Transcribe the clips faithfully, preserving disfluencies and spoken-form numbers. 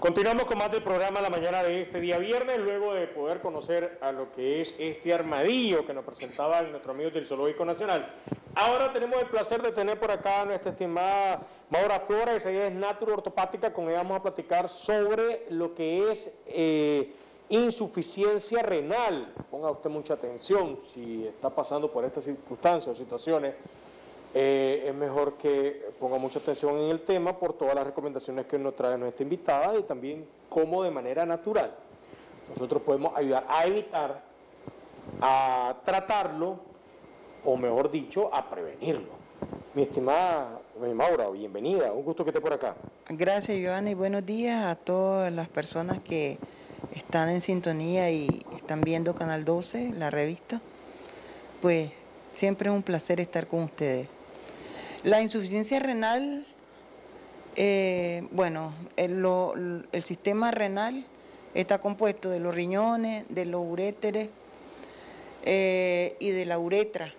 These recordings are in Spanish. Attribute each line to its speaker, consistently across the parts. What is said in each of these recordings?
Speaker 1: Continuamos con más del programa la mañana de este día viernes, luego de poder conocer a lo que es este armadillo que nos presentaban nuestros amigos del Zoológico Nacional. Ahora tenemos el placer de tener por acá a nuestra estimada Maura Flores, ella es naturoortopática, con ella vamos a platicar sobre lo que es eh, insuficiencia renal. Ponga usted mucha atención si está pasando por estas circunstancias o situaciones. Eh, es mejor que ponga mucha atención en el tema por todas las recomendaciones que nos trae nuestra invitada y también cómo de manera natural nosotros podemos ayudar a evitar, a tratarlo o mejor dicho, a prevenirlo. Mi estimada Maura, bienvenida, un gusto que esté por acá.
Speaker 2: Gracias, Giovanni, buenos días a todas las personas que están en sintonía y están viendo Canal doce, la revista. Pues siempre es un placer estar con ustedes. La insuficiencia renal, eh, bueno, el, lo, el sistema renal está compuesto de los riñones, de los uréteres eh, y de la uretra.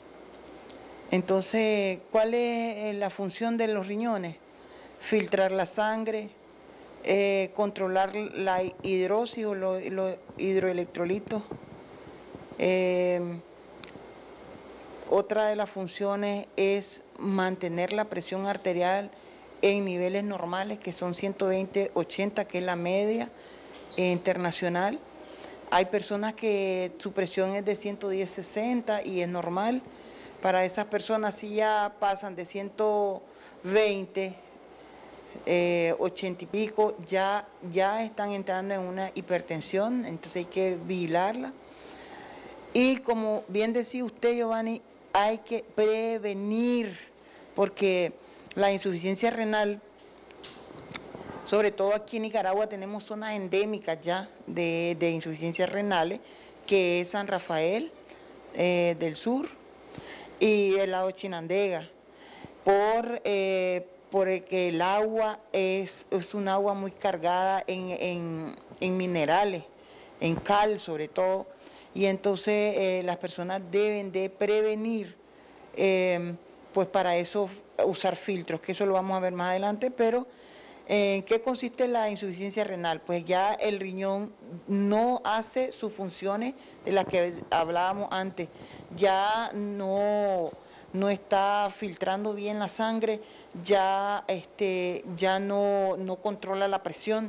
Speaker 2: Entonces, ¿cuál es la función de los riñones? Filtrar la sangre, eh, controlar la hidrosis o los, los hidroelectrolitos. Eh, otra de las funciones es mantener la presión arterial en niveles normales, que son ciento veinte ochenta, que es la media eh, internacional. Hay personas que su presión es de ciento diez sesenta y es normal. Para esas personas, si ya pasan de ciento veinte, eh, ochenta y pico, ya, ya están entrando en una hipertensión, entonces hay que vigilarla. Y como bien decía usted, Giovanni, hay que prevenir, porque la insuficiencia renal, sobre todo aquí en Nicaragua, tenemos zonas endémicas ya de, de insuficiencias renales, que es San Rafael eh, del Sur y el lado Chinandega, por, eh, porque el agua es, es un agua muy cargada en, en, en minerales, en cal sobre todo, y entonces eh, las personas deben de prevenir, eh, pues para eso usar filtros, que eso lo vamos a ver más adelante, pero ¿en qué consiste la insuficiencia renal? Pues ya el riñón no hace sus funciones de las que hablábamos antes, ya no, no está filtrando bien la sangre, ya, este, ya no, no controla la presión.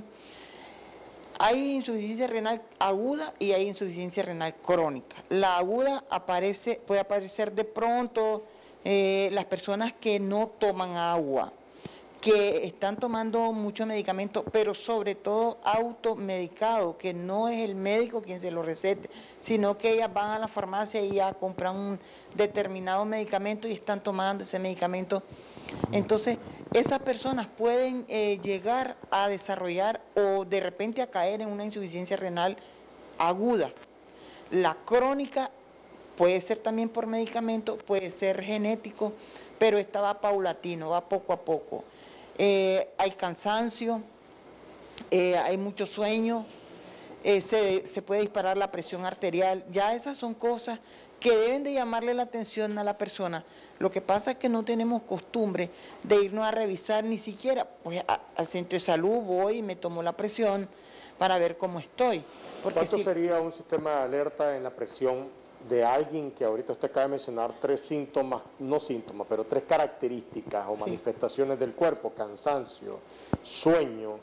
Speaker 2: Hay insuficiencia renal aguda y hay insuficiencia renal crónica. La aguda aparece, puede aparecer de pronto, eh, las personas que no toman agua, que están tomando muchos medicamentos, pero sobre todo automedicado, que no es el médico quien se lo recete, sino que ellas van a la farmacia y ya compran un determinado medicamento y están tomando ese medicamento. Entonces, esas personas pueden eh, llegar a desarrollar o de repente a caer en una insuficiencia renal aguda. La crónica puede ser también por medicamento, puede ser genético, pero esta va paulatino, va poco a poco. Eh, hay cansancio, eh, hay mucho sueño, eh, se, se puede disparar la presión arterial. Ya esas son cosas que deben de llamarle la atención a la persona. Lo que pasa es que no tenemos costumbre de irnos a revisar ni siquiera, pues a, al centro de salud voy y me tomo la presión para ver cómo estoy. Porque
Speaker 1: ¿Cuánto
Speaker 2: si,
Speaker 1: sería un sistema de alerta en la presión de alguien que ahorita usted acaba de mencionar tres síntomas, no síntomas, pero tres características o sí. manifestaciones del cuerpo: cansancio, sueño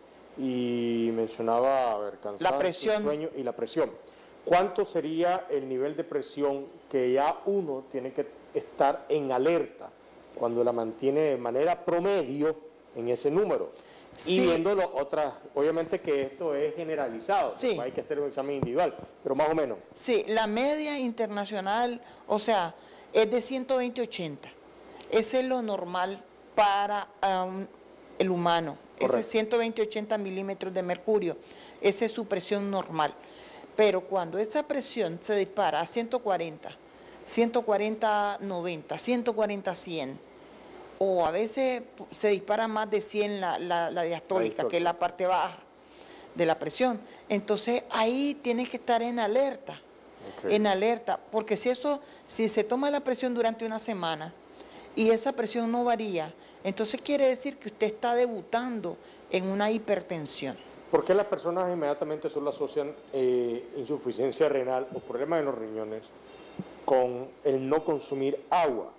Speaker 1: y mencionaba, a ver, cansancio,
Speaker 2: la presión.
Speaker 1: sueño y la presión? ¿Cuánto sería el nivel de presión que ya uno tiene que estar en alerta cuando la mantiene de manera promedio en ese número? Sí. Y viéndolo otras, obviamente que esto es generalizado, sí. hay que hacer un examen individual, pero más o menos.
Speaker 2: Sí, la media internacional, o sea, es de ciento veinte ochenta. Ese es lo normal para um, el humano. Correcto. Ese es ciento veinte ochenta milímetros de mercurio. Esa es su presión normal. Pero cuando esa presión se dispara a ciento cuarenta, ciento cuarenta noventa, ciento cuarenta cien, o a veces se dispara más de cien la, la, la diastólica, que es la parte baja de la presión. Entonces ahí tienes que estar en alerta, okay. en alerta, porque si eso, si se toma la presión durante una semana y esa presión no varía, entonces quiere decir que usted está debutando en una hipertensión.
Speaker 1: ¿Por qué las personas inmediatamente solo asocian eh, insuficiencia renal o problemas en los riñones con el no consumir agua?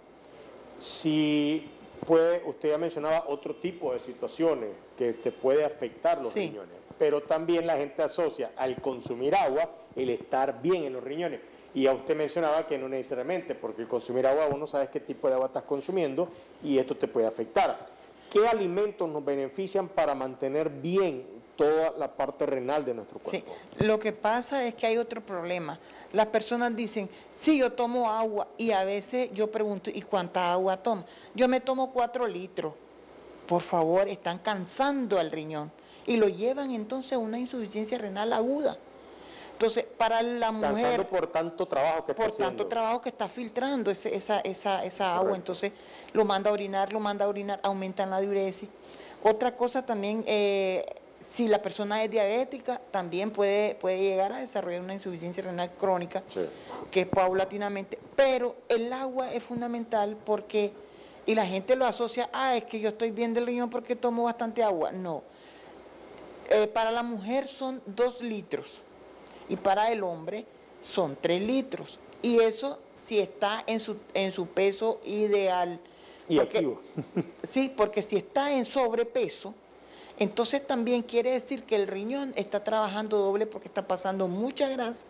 Speaker 1: Si puede, usted ya mencionaba otro tipo de situaciones que te puede afectar los
Speaker 2: Sí.
Speaker 1: riñones, pero también la gente asocia al consumir agua el estar bien en los riñones. Y ya usted mencionaba que no necesariamente, porque el consumir agua, vos no sabes qué tipo de agua estás consumiendo y esto te puede afectar. ¿Qué alimentos nos benefician para mantener bien toda la parte renal de nuestro cuerpo?
Speaker 2: Sí, lo que pasa es que hay otro problema. Las personas dicen, sí, yo tomo agua, y a veces yo pregunto, ¿y cuánta agua toma? Yo me tomo cuatro litros. Por favor, están cansando al riñón y lo llevan entonces a una insuficiencia renal aguda. Entonces, para la mujer...
Speaker 1: Cansando por tanto trabajo que está
Speaker 2: por
Speaker 1: haciendo.
Speaker 2: tanto trabajo que está filtrando ese, esa, esa, esa agua,
Speaker 1: Correcto.
Speaker 2: entonces lo manda a orinar, lo manda a orinar, aumentan la diuresis. Otra cosa también, eh, si la persona es diabética, también puede, puede llegar a desarrollar una insuficiencia renal crónica,
Speaker 1: Sí.
Speaker 2: que es paulatinamente, pero el agua es fundamental porque, y la gente lo asocia, ah, es que yo estoy bien del riñón porque tomo bastante agua. No, eh, para la mujer son dos litros y para el hombre son tres litros. Y eso si está en su, en su peso ideal.
Speaker 1: Y
Speaker 2: Porque-
Speaker 1: activo.
Speaker 2: Sí, porque si está en sobrepeso, entonces también quiere decir que el riñón está trabajando doble porque está pasando mucha grasa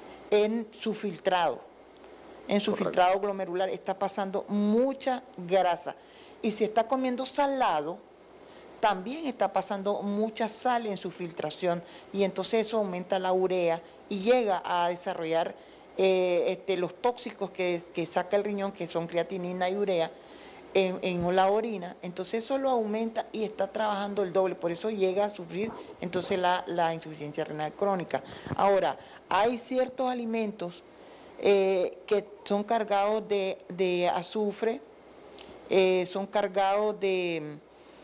Speaker 2: en su filtrado. En su
Speaker 1: Correcto.
Speaker 2: filtrado glomerular está pasando mucha grasa. Y si está comiendo salado, también está pasando mucha sal en su filtración y entonces eso aumenta la urea y llega a desarrollar eh, este, los tóxicos que, que saca el riñón, que son creatinina y urea, en, en la orina. Entonces eso lo aumenta y está trabajando el doble, por eso llega a sufrir entonces la, la insuficiencia renal crónica. Ahora, hay ciertos alimentos eh, que son cargados de, de azufre, eh, son cargados de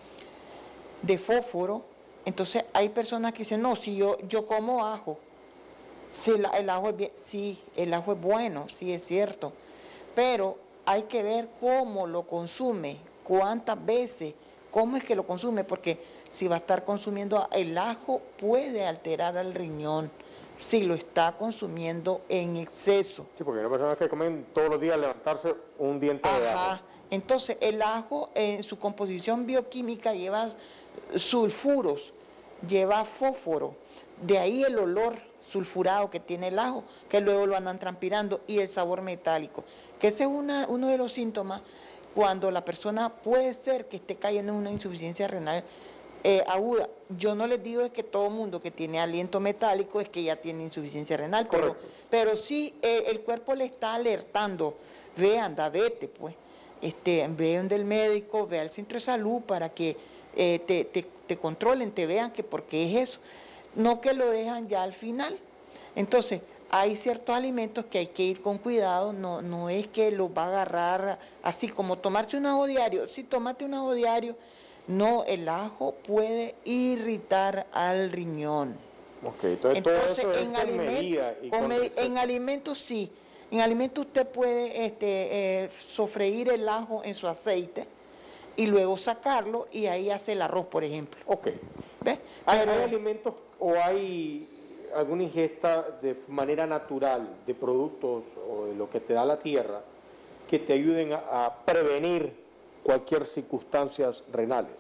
Speaker 2: de fósforo. Entonces hay personas que dicen, no, si yo, yo como ajo, si el, el ajo es bien, sí, el ajo es bueno, sí es cierto, pero hay que ver cómo lo consume, cuántas veces, cómo es que lo consume, porque si va a estar consumiendo, el ajo puede alterar al riñón si lo está consumiendo en exceso.
Speaker 1: Sí, porque hay personas que comen todos los días levantarse un diente de ajo.
Speaker 2: Ajá. Entonces, el ajo en su composición bioquímica lleva sulfuros, lleva fósforo, de ahí el olor sulfurado que tiene el ajo, que luego lo andan transpirando, y el sabor metálico, que ese es una, uno de los síntomas cuando la persona puede ser que esté cayendo en una insuficiencia renal eh, aguda. Yo no les digo es que todo mundo que tiene aliento metálico es que ya tiene insuficiencia renal, pero,
Speaker 1: Correcto.
Speaker 2: pero sí eh, el cuerpo le está alertando, ve, anda, vete, pues, este, ve donde el médico, ve al centro de salud para que eh, te, te, te controlen, te vean que por qué es eso, no que lo dejan ya al final. Entonces, hay ciertos alimentos que hay que ir con cuidado, no, no es que los va a agarrar así como tomarse un ajo diario. Si tómate un ajo diario, no, el ajo puede irritar al riñón.
Speaker 1: Ok, entonces,
Speaker 2: Entonces,
Speaker 1: todo eso
Speaker 2: en
Speaker 1: es con medida
Speaker 2: alimentos,
Speaker 1: y
Speaker 2: con
Speaker 1: con
Speaker 2: me-
Speaker 1: receta.
Speaker 2: en alimentos sí, en alimentos usted puede este, eh, sofreír el ajo en su aceite y luego sacarlo y ahí hace el arroz, por ejemplo.
Speaker 1: Ok.
Speaker 2: ¿Ves?
Speaker 1: ¿Hay,
Speaker 2: Pero-
Speaker 1: hay alimentos o hay alguna ingesta de manera natural de productos o de lo que te da la tierra que te ayuden a, a prevenir cualquier circunstancias renales?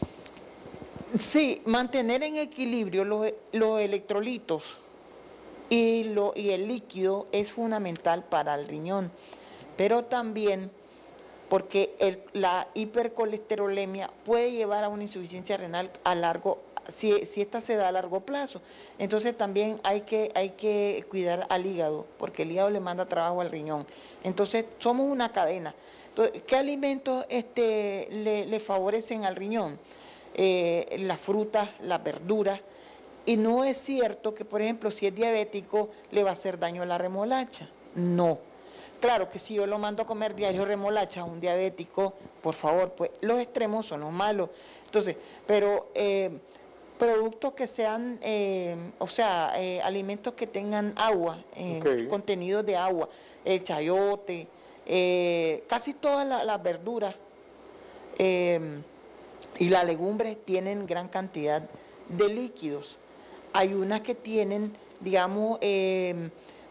Speaker 2: Sí, mantener en equilibrio los, los electrolitos y, lo, y el líquido es fundamental para el riñón, pero también porque el- la hipercolesterolemia puede llevar a una insuficiencia renal a largo, si, si esta se da a largo plazo. Entonces también hay que, hay que cuidar al hígado, porque el hígado le manda trabajo al riñón. Entonces somos una cadena. Entonces, ¿qué alimentos este, le, le favorecen al riñón? Eh, las frutas, las verduras. Y no es cierto que, por ejemplo, si es diabético, le va a hacer daño a la remolacha. No. Claro que si yo lo mando a comer diario remolacha a un diabético, por favor, pues los extremos son los malos. Entonces, pero eh, productos que sean, eh, o sea, eh, alimentos que tengan agua, eh,
Speaker 1: Ok.
Speaker 2: contenidos de agua, el chayote, eh, casi todas la- las verduras eh, y las legumbres tienen gran cantidad de líquidos. Hay unas que tienen, digamos, eh,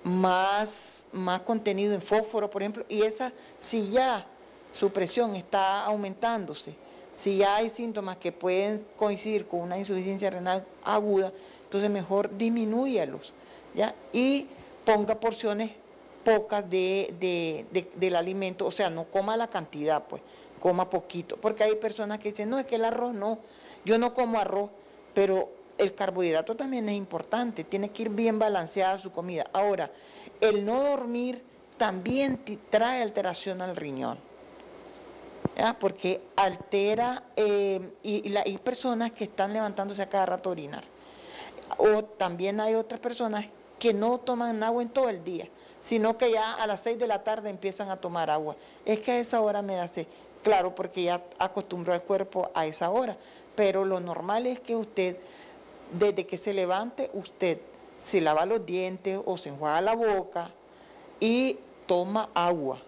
Speaker 2: más, más contenido en fósforo, por ejemplo, y esa, si ya su presión está aumentándose, si ya hay síntomas que pueden coincidir con una insuficiencia renal aguda, entonces mejor disminúyalos, ¿ya? Y ponga porciones pocas de, de, de, del alimento, o sea, no coma la cantidad, pues, coma poquito, porque hay personas que dicen, no, es que el arroz no, yo no como arroz, pero el carbohidrato también es importante, tiene que ir bien balanceada su comida. Ahora, el no dormir también trae alteración al riñón, ¿ya? Porque altera, eh, y, y la, hay personas que están levantándose a cada rato a orinar, o también hay otras personas que no toman agua en todo el día, sino que ya a las seis de la tarde empiezan a tomar agua. Es que a esa hora me da sed, claro, porque ya acostumbró el cuerpo a esa hora, pero lo normal es que usted, desde que se levante, usted se lava los dientes o se enjuaga la boca y toma agua,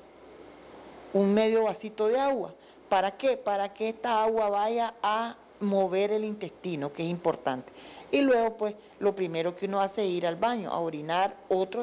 Speaker 2: un medio vasito de agua. ¿Para qué? Para que esta agua vaya a mover el intestino, que es importante. Y luego, pues, lo primero que uno hace es ir al baño, a orinar, otros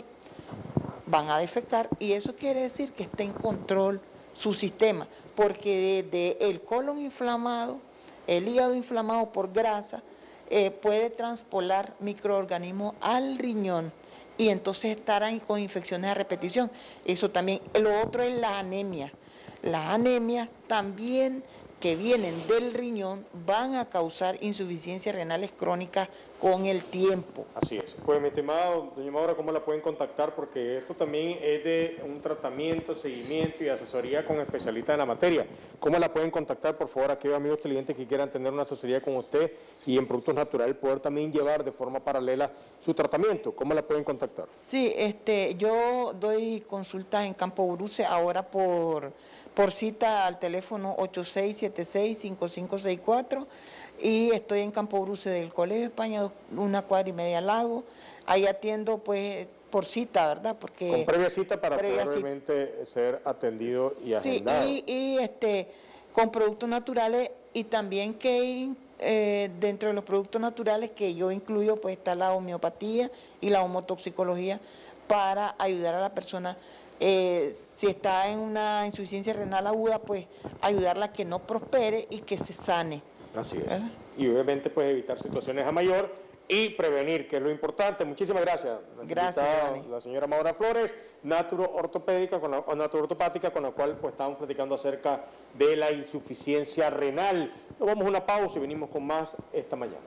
Speaker 2: van a defecar, y eso quiere decir que está en control su sistema, porque desde el colon inflamado, el hígado inflamado por grasa, eh, puede transpolar microorganismos al riñón, y entonces estarán con infecciones a repetición. Eso también. Lo otro es la anemia. Las anemias también, que vienen del riñón, van a causar insuficiencias renales crónicas con el tiempo.
Speaker 1: Así es. Pues, mi estimado doña Maura, ¿cómo la pueden contactar? Porque esto también es de un tratamiento, seguimiento y asesoría con especialistas en la materia. ¿Cómo la pueden contactar, por favor, aquellos amigos clientes que quieran tener una asesoría con usted y en Productos Naturales poder también llevar de forma paralela su tratamiento? ¿Cómo la pueden contactar?
Speaker 2: Sí, este, yo doy consultas en Campo Bruce ahora por... por cita al teléfono ocho seis siete seis, cinco cinco seis cuatro, y estoy en Campo Bruce del Colegio España, una cuadra y media al lago. Ahí atiendo pues por cita, ¿verdad? Porque
Speaker 1: con previa cita para
Speaker 2: previa
Speaker 1: poder
Speaker 2: cita.
Speaker 1: Realmente ser atendido y agendado.
Speaker 2: Sí, y, y este, con productos naturales, y también que eh, dentro de los productos naturales que yo incluyo, pues está la homeopatía y la homotoxicología para ayudar a la persona. Eh, si está en una insuficiencia renal aguda, pues ayudarla a que no prospere y que se sane.
Speaker 1: Así es.
Speaker 2: ¿Verdad?
Speaker 1: Y obviamente pues evitar situaciones a mayor y prevenir, que es lo importante. Muchísimas gracias.
Speaker 2: Gracias, Dani.
Speaker 1: La señora Maura Flores, naturo ortopédica, con la, naturo ortopática, con la cual pues estamos platicando acerca de la insuficiencia renal. Nos vamos a una pausa y venimos con más esta mañana.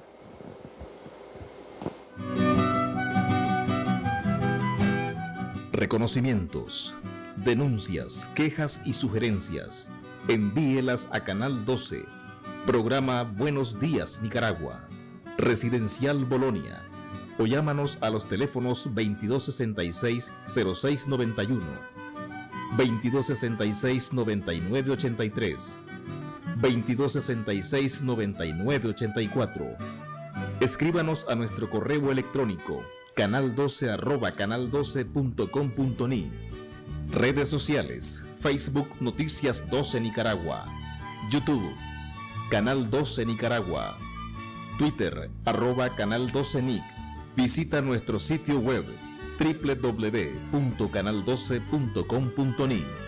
Speaker 3: Reconocimientos, denuncias, quejas y sugerencias. Envíelas a Canal doce, programa Buenos Días Nicaragua, Residencial Bolonia, o llámanos a los teléfonos veintidós sesenta y seis, cero seis noventa y uno, veintidós sesenta y seis, noventa y nueve ochenta y tres, veintidós sesenta y seis, noventa y nueve ochenta y cuatro. Escríbanos a nuestro correo electrónico canal doce arroba canal doce punto com punto ni. Redes sociales: Facebook Noticias doce Nicaragua, YouTube Canal doce Nicaragua, Twitter arroba Canal doce Nic. Visita nuestro sitio web doble u doble u doble u punto canal doce punto com punto ni.